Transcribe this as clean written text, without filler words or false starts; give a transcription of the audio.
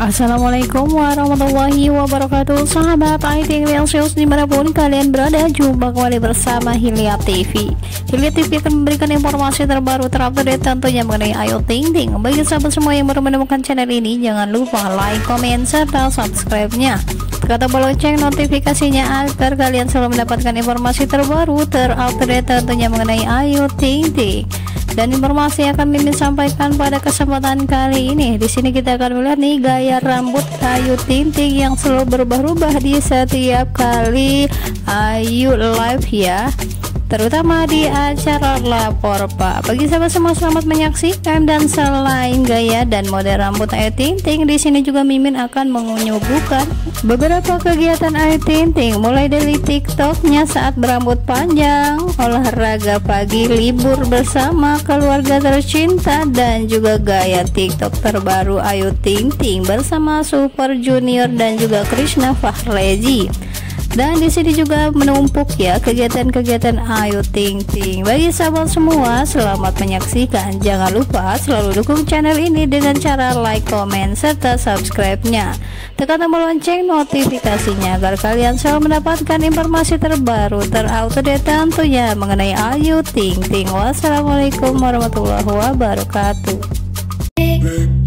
Assalamualaikum warahmatullahi wabarakatuh, sahabat Ayutingting dimanapun kalian berada. Jumpa kembali bersama Hilya TV. Hilya TV akan memberikan informasi terbaru terupdate tentunya mengenai Ayutingting. Bagi sahabat semua yang baru menemukan channel ini, jangan lupa like, komen, serta subscribe-nya. Tekan tombol lonceng notifikasinya agar kalian selalu mendapatkan informasi terbaru terupdate tentunya mengenai Ayutingting. Dan informasi yang akan Mimin sampaikan pada kesempatan kali ini, di sini kita akan melihat nih gaya rambut Ayutingting yang selalu berubah-ubah di setiap kali Ayu live ya, terutama di acara lapor Pak. Bagi sahabat semua, selamat menyaksikan. Dan selain gaya dan model rambut Ayutingting, di sini juga Mimin akan menyuguhkan beberapa kegiatan Ayutingting, mulai dari TikToknya saat berambut panjang, olahraga pagi, libur bersama keluarga tercinta, dan juga gaya TikTok terbaru Ayutingting bersama Super Junior dan juga Krishna Fahrezi. Dan di sini juga menumpuk ya kegiatan-kegiatan Ayutingting. Bagi sahabat semua, selamat menyaksikan. Jangan lupa selalu dukung channel ini dengan cara like, komen, serta subscribe-nya. Tekan tombol lonceng notifikasinya agar kalian selalu mendapatkan informasi terbaru terupdate tentunya mengenai Ayutingting. Wassalamualaikum warahmatullahi wabarakatuh.